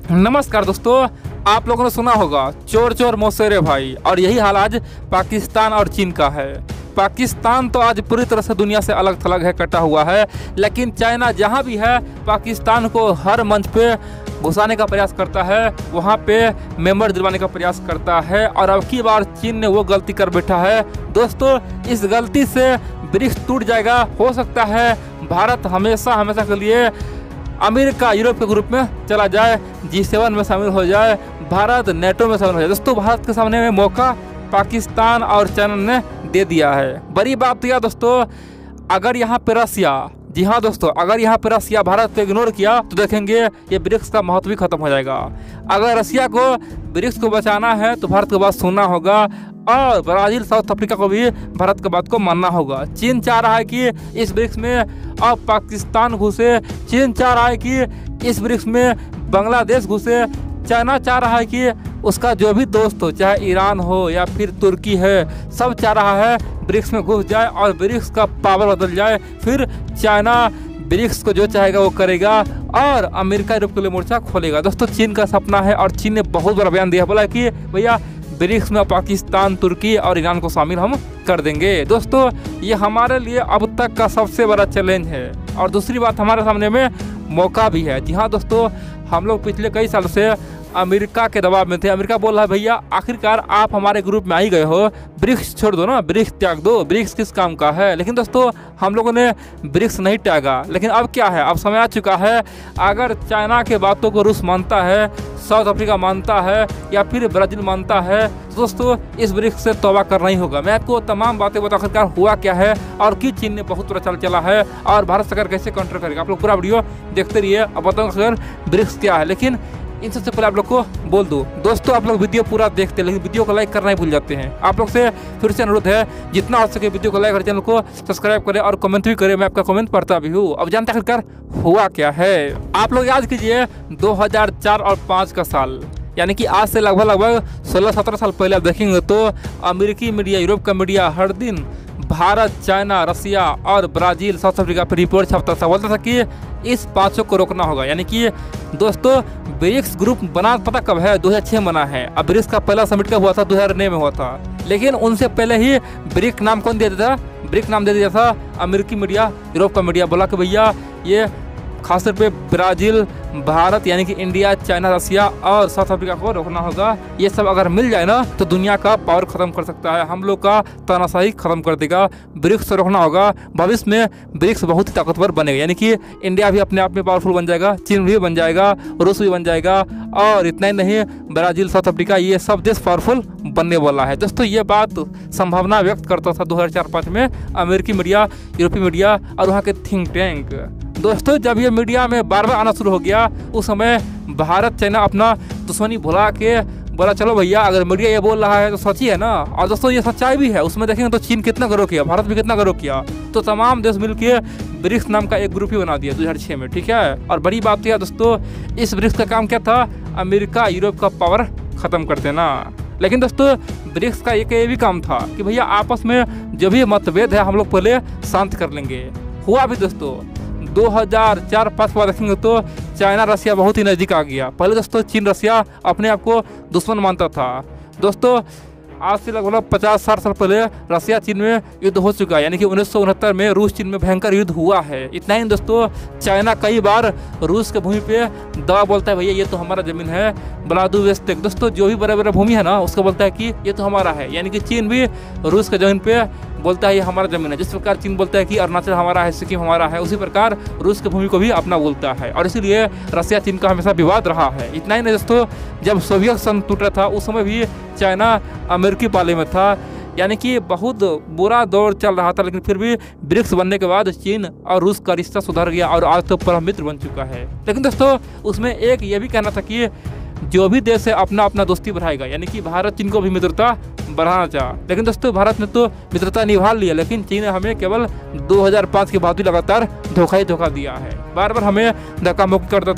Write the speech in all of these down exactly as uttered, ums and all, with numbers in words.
नमस्कार दोस्तों, आप लोगों ने सुना होगा चोर चोर मौसेरे भाई, और यही हाल आज पाकिस्तान और चीन का है। पाकिस्तान तो आज पूरी तरह से दुनिया से अलग थलग है, कटा हुआ है, लेकिन चाइना जहां भी है पाकिस्तान को हर मंच पे घुसाने का प्रयास करता है, वहां पे मेंबर दिलवाने का प्रयास करता है। और अब की बार चीन ने वो गलती कर बैठा है। दोस्तों, इस गलती से ब्रिक्स टूट जाएगा। हो सकता है भारत हमेशा हमेशा के लिए अमेरिका यूरोप के ग्रुप में चला जाए, जी सेवन में शामिल हो जाए, भारत नेटो में शामिल हो जाए। दोस्तों, भारत के सामने में मौका पाकिस्तान और चाइना ने दे दिया है। बड़ी बात तो यह दोस्तों, अगर यहाँ पे रसिया, जी हाँ दोस्तों, अगर यहाँ पे रसिया भारत को इग्नोर किया तो देखेंगे ये ब्रिक्स का महत्व भी खत्म हो जाएगा। अगर रसिया को ब्रिक्स को बचाना है तो भारत की बात सुनना होगा, और ब्राज़ील साउथ अफ्रीका को भी भारत की बात को मानना होगा। चीन चाह रहा है कि इस ब्रिक्स में अब पाकिस्तान घुसे, चीन चाह रहा है कि इस ब्रिक्स में बांग्लादेश घुसे, चाइना चाह रहा है कि उसका जो भी दोस्त हो, चाहे ईरान हो या फिर तुर्की है, सब चाह रहा है ब्रिक्स में घुस जाए और ब्रिक्स का पावर बदल जाए। फिर चाइना ब्रिक्स को जो चाहेगा वो करेगा और अमेरिका यूरोप के लिए मोर्चा खोलेगा। दोस्तों, चीन का सपना है और चीन ने बहुत बड़ा बयान दिया, बोला कि भैया ब्रिक्स में पाकिस्तान, तुर्की और ईरान को शामिल हम कर देंगे। दोस्तों, ये हमारे लिए अब तक का सबसे बड़ा चैलेंज है, और दूसरी बात हमारे सामने में मौका भी है। जी हाँ दोस्तों, हम लोग पिछले कई साल से अमेरिका के दबाव में थे। अमेरिका बोल रहा है भैया आखिरकार आप हमारे ग्रुप में आ ही गए हो, ब्रिक्स छोड़ दो ना, ब्रिक्स त्याग दो, ब्रिक्स किस काम का है। लेकिन दोस्तों, हम लोगों ने ब्रिक्स नहीं त्यागा। लेकिन अब क्या है, अब समय आ चुका है, अगर चाइना के बातों को रूस मानता है, साउथ अफ्रीका मानता है या फिर ब्राज़ील मानता है, तो दोस्तों इस ब्रिक्स से तौबा करना ही होगा। मैं आपको तमाम बातें बता आखिरकार हुआ क्या है और कि चीन ने बहुत बुरा चाल चला है और भारत सरकार कैसे काउंटर करेगा। आप लोग पूरा वीडियो देखते रहिए। अब बताऊँगा अगर ब्रिक्स क्या है, लेकिन इन सबसे पहले आप लोग को बोल दूं दोस्तों, आप लोग वीडियो पूरा देखते हैं लेकिन वीडियो को लाइक करना ही भूल जाते हैं। आप लोग से फिर से अनुरोध है, जितना हो सके वीडियो को लाइक और चैनल को सब्सक्राइब करें और कमेंट भी करें। मैं आपका कमेंट पढ़ता भी हूँ। अब जानते हैं आखिरकार हुआ क्या है। आप लोग याद कीजिए दो हज़ार चार और पाँच का साल, यानी कि आज से लगभग लगभग सोलह सत्रह साल पहले आप देखेंगे तो अमेरिकी मीडिया, यूरोप का मीडिया हर दिन भारत, चाइना, रसिया और ब्राज़ील, साउथ अफ्रीका पर रिपोर्ट छपता था, बोलता था कि इस पांचों को रोकना होगा। यानी कि दोस्तों, ब्रिक्स ग्रुप बना पता कब है? दो हज़ार छह बना है। अब ब्रिक्स का पहला समिट कब हुआ था? दो हज़ार नौ में हुआ था। लेकिन उनसे पहले ही ब्रिक नाम कौन दे दिया था? ब्रिक नाम दे दिया था अमेरिकी मीडिया, यूरोप का मीडिया। बोला कि भैया ये खासतौर पे ब्राज़ील, भारत यानी कि इंडिया, चाइना, रसिया और साउथ अफ्रीका को रोकना होगा। ये सब अगर मिल जाए ना तो दुनिया का पावर खत्म कर सकता है, हम लोग का तानाशाही खत्म कर देगा। ब्रिक्स से रोकना होगा। भविष्य में ब्रिक्स बहुत ही ताकतवर बनेगा, यानी कि इंडिया भी अपने आप में पावरफुल बन जाएगा, चीन भी बन जाएगा, रूस भी बन जाएगा, और इतना ही नहीं ब्राज़ील, साउथ अफ्रीका, ये सब देश पावरफुल बनने वाला है। दोस्तों, ये बात संभावना व्यक्त करता था दो हज़ार चार पाँच में अमेरिकी मीडिया, यूरोपीय मीडिया और वहाँ के थिंक टैंक। दोस्तों, जब ये मीडिया में बार बार आना शुरू हो गया, उस समय भारत, चाइना अपना दुश्मनी भुला के बोला चलो भैया अगर मीडिया ये बोल रहा है तो सच ही है ना। और दोस्तों, ये सच्चाई भी है। उसमें देखेंगे तो चीन कितना गौरव किया, भारत भी कितना गौरव किया। तो तमाम देश मिलकर ब्रिक्स नाम का एक ग्रुप ही बना दिया दो हज़ार छह में, ठीक है। और बड़ी बात यह दोस्तों, इस ब्रिक्स का काम क्या था? अमेरिका, यूरोप का पावर खत्म कर देना। लेकिन दोस्तों, ब्रिक्स का एक ये भी काम था कि भैया आपस में जो भी मतभेद है हम लोग पहले शांत कर लेंगे। हुआ भी दोस्तों, दो हज़ार चार पाँच के बाद देखेंगे तो चाइना, रसिया बहुत ही नज़दीक आ गया। पहले दोस्तों चीन, रसिया अपने आप को दुश्मन मानता था। दोस्तों, आज से लगभग पचास साठ साल पहले रसिया चीन में युद्ध हो चुका है, यानी कि उन्नीस सौ उनहत्तर में रूस चीन में भयंकर युद्ध हुआ है। इतना ही दोस्तों, चाइना कई बार रूस के भूमि पे दवा बोलता है भैया ये तो हमारा ज़मीन है, व्लादिवोस्तोक। दोस्तों, जो भी बड़े बड़े भूमि है ना उसको बोलता है कि ये तो हमारा है। यानी कि चीन भी रूस के ज़मीन पे बोलता है ये हमारा ज़मीन है। जिस प्रकार चीन बोलता है कि अरुणाचल हमारा है, सिक्किम हमारा है, उसी प्रकार रूस की भूमि को भी अपना बोलता है। और इसीलिए रसिया चीन का हमेशा विवाद रहा है। इतना ही नहीं दोस्तों, जब सोवियत संघ टूटा था उस समय भी चाइना अमेरिकी पाले में था, यानी कि बहुत बुरा दौर चल रहा था। लेकिन फिर भी ब्रिक्स बनने के बाद चीन और रूस का रिश्ता सुधर गया और आज तो परम मित्र बन चुका है। लेकिन दोस्तों, उसमें एक ये भी कहना था कि जो भी देश है अपना अपना दोस्ती बढ़ाएगा, यानी कि भारत चीन को भी मित्रता बढ़ाना चाहा। लेकिन दोस्तों, भारत ने तो मित्रता निभा लिया, लेकिन चीन ने हमें केवल दो हज़ार पाँच के बाद भी लगातार धोखा ही धोखा दिया है। बार बार हमें धक्का मुक्की करता था,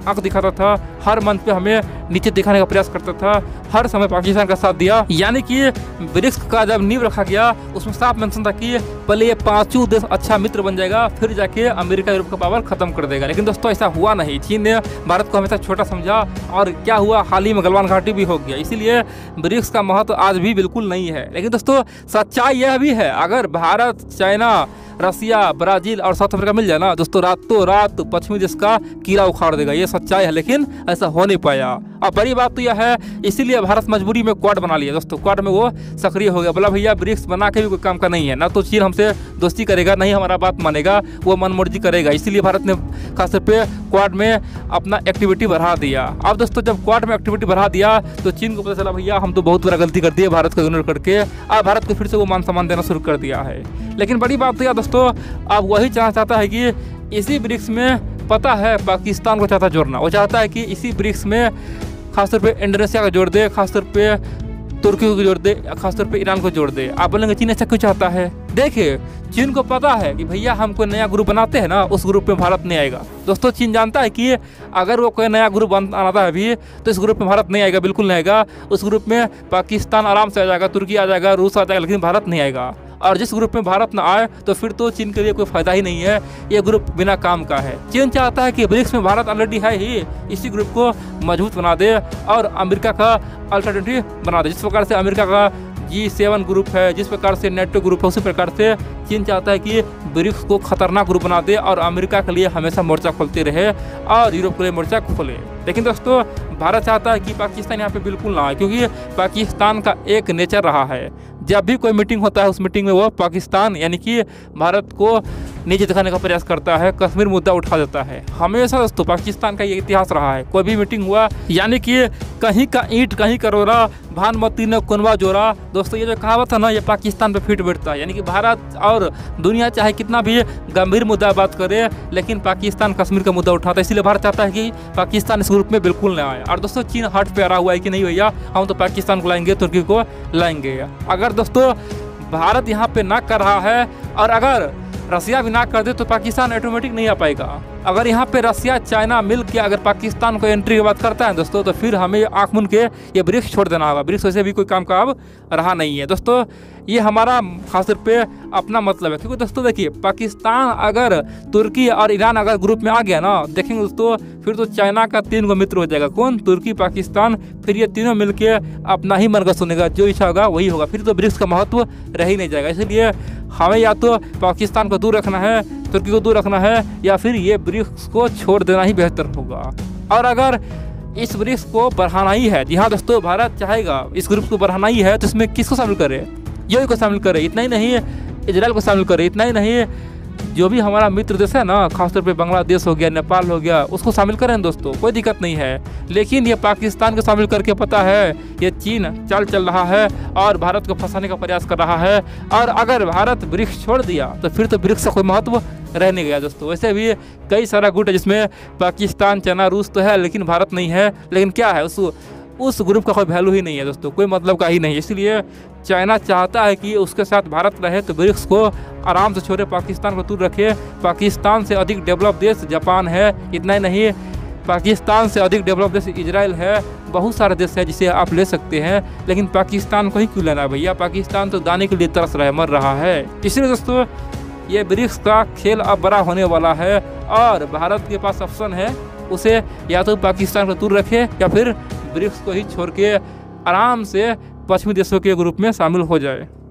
आंख दिखाता था, हर मंच पे हमें नीचे दिखाने का प्रयास करता था, हर समय पाकिस्तान का साथ दिया। यानी कि ब्रिक्स का जब नींव रखा गया उसमें साफ मेंशन था कि पहले ये पांचों देश अच्छा मित्र बन जाएगा, फिर जाके अमेरिका यूरोप का पावर खत्म कर देगा। लेकिन दोस्तों ऐसा हुआ नहीं। चीन ने भारत को हमेशा छोटा समझा और क्या हुआ, हाल ही में गलवान घाटी भी हो गया। इसीलिए ब्रिक्स का महत्व आज भी बिल्कुल नहीं है। लेकिन दोस्तों सच्चाई यह भी है, अगर भारत, चाइना, रसिया, ब्राजील और साउथ अफ्रीका मिल जाए ना दोस्तों, रातों रात पश्चिमी देश का कीड़ा उखाड़ देगा। ये सच्चाई है, लेकिन ऐसा हो नहीं पाया। अब बड़ी बात तो यह है, इसीलिए भारत मजबूरी में क्वाड बना लिया दोस्तों। क्वाड में वो सक्रिय हो गया, बोला भैया ब्रिक्स बना के भी कोई काम का नहीं है, ना तो चीन हमसे दोस्ती करेगा, नहीं हमारा बात मानेगा, वो मनमर्जी करेगा। इसीलिए भारत ने खासतौर पे क्वाड में अपना एक्टिविटी बढ़ा दिया। अब दोस्तों जब क्वाड में एक्टिविटी बढ़ा दिया तो चीन को पता चला भैया हम तो बहुत बड़ा गलती कर दी है भारत को इग्नोर करके। अब भारत को फिर से वो मान सम्मान देना शुरू कर दिया है। लेकिन बड़ी बात तो यह दोस्तों, अब वही चाहना चाहता है कि इसी ब्रिक्स में, पता है पाकिस्तान को चाहता जोड़ना, वो चाहता है कि इसी ब्रिक्स में खासतौर पे इंडोनेशिया को जोड़ दे, खासतौर पे तुर्की को जोड़ दे, खासतौर पे ईरान को जोड़ दे। आप बोलेंगे चीन ऐसा क्यों चाहता है? देखिए चीन को पता है कि भैया हम कोई नया ग्रुप बनाते हैं ना, उस ग्रुप में भारत नहीं आएगा। दोस्तों चीन जानता है कि अगर वो कोई नया ग्रुप बनाता है अभी, तो इस ग्रुप में भारत नहीं आएगा, बिल्कुल नहीं आएगा। उस ग्रुप में पाकिस्तान आराम से आ जाएगा, तुर्की आ जाएगा, रूस आ जाएगा, लेकिन भारत नहीं आएगा। और जिस ग्रुप में भारत ना आए तो फिर तो चीन के लिए कोई फायदा ही नहीं है, ये ग्रुप बिना काम का है। चीन चाहता है कि ब्रिक्स में भारत ऑलरेडी है ही, इसी ग्रुप को मजबूत बना दे और अमेरिका का अल्टरनेटिव बना दे। जिस प्रकार से अमेरिका का जी सेवन ग्रुप है, जिस प्रकार से नेटो ग्रुप है, उसी प्रकार से चीन चाहता है कि ब्रिक्स को खतरनाक ग्रुप बना दे और अमेरिका के लिए हमेशा मोर्चा खोलते रहे और यूरोप के लिए मोर्चा खोले। लेकिन दोस्तों भारत चाहता है कि पाकिस्तान यहाँ पे बिल्कुल ना आए, क्योंकि पाकिस्तान का एक नेचर रहा है, जब भी कोई मीटिंग होता है उस मीटिंग में वो पाकिस्तान यानी कि भारत को नीचे दिखाने का प्रयास करता है, कश्मीर मुद्दा उठा देता है। हमेशा दोस्तों पाकिस्तान का ये इतिहास रहा है, कोई भी मीटिंग हुआ यानी कि कहीं का ईंट कहीं का रोरा, भानुमती ने कुनवा जोड़ा। दोस्तों ये जो कहावत है ना, ये पाकिस्तान पे फिट बैठता है। यानी कि भारत और दुनिया चाहे कितना भी गंभीर मुद्दा बात करे, लेकिन पाकिस्तान कश्मीर का मुद्दा उठाता है। इसलिए भारत चाहता है कि पाकिस्तान इस ग्रुप में बिल्कुल ना आए। और दोस्तों चीन हट पे आ हुआ है कि नहीं भैया हम तो पाकिस्तान को लाएंगे, तुर्की को लाएंगे। अगर दोस्तों भारत यहाँ पे ना कर रहा है और अगर रसिया भी ना कर दे तो पाकिस्तान ऑटोमेटिक नहीं आ पाएगा। अगर यहाँ पे रसिया, चाइना मिल के अगर पाकिस्तान को एंट्री की बात करता है दोस्तों, तो फिर हमें आंख मूंद के ये ब्रिक्स छोड़ देना होगा। ब्रिक्स वैसे भी कोई काम का अब रहा नहीं है दोस्तों। ये हमारा खासतौर पे अपना मतलब है, क्योंकि दोस्तों देखिए पाकिस्तान अगर तुर्की और ईरान अगर ग्रुप में आ गया ना, देखेंगे दोस्तों फिर तो चाइना का तीन गो मित्र हो जाएगा। कौन? तुर्की, पाकिस्तान। फिर ये तीनों मिलके अपना ही मन का सुनेगा, जो इच्छा होगा वही होगा। फिर तो ब्रिक्स का महत्व रह ही नहीं जाएगा। इसलिए हमें या तो पाकिस्तान को दूर रखना है, तुर्की को दूर रखना है, या फिर ये ब्रिक्स को छोड़ देना ही बेहतर होगा। और अगर इस ब्रिक्स को बढ़ाना ही है, जी हाँ दोस्तों भारत चाहेगा इस ग्रुप को बढ़ाना ही है, तो इसमें किसको शामिल करे? यूएई को शामिल करे। इतना ही नहीं इजराइल को शामिल करे। इतना ही नहीं जो भी हमारा मित्र देश है ना, खासतौर पे बांग्लादेश हो गया, नेपाल हो गया, उसको शामिल करें दोस्तों, कोई दिक्कत नहीं है। लेकिन ये पाकिस्तान को शामिल करके पता है ये चीन चाल चल रहा है और भारत को फंसाने का प्रयास कर रहा है। और अगर भारत ब्रिक्स छोड़ दिया तो फिर तो ब्रिक्स का कोई महत्व रह नहीं गया दोस्तों। वैसे भी कई सारा गुट है जिसमें पाकिस्तान, चाइना, रूस तो है लेकिन भारत नहीं है। लेकिन क्या है, उस उस ग्रुप का कोई वैल्यू ही नहीं है दोस्तों, कोई मतलब का ही नहीं। इसलिए चाइना चाहता है कि उसके साथ भारत रहे तो ब्रिक्स को आराम से छोड़े, पाकिस्तान को दूर रखे। पाकिस्तान से अधिक डेवलप देश जापान है। इतना ही नहीं पाकिस्तान से अधिक डेवलप देश इजराइल है। बहुत सारे देश है जिसे आप ले सकते हैं, लेकिन पाकिस्तान को ही क्यों लेना भैया? पाकिस्तान तो दाने के लिए तरस रहा है, मर रहा है। इसलिए दोस्तों ये ब्रिक्स का खेल अब बड़ा होने वाला है और भारत के पास ऑप्शन है, उसे या तो पाकिस्तान को दूर रखे या फिर ब्रिक्स को ही छोड़ के आराम से पश्चिमी देशों के ग्रुप में शामिल हो जाए।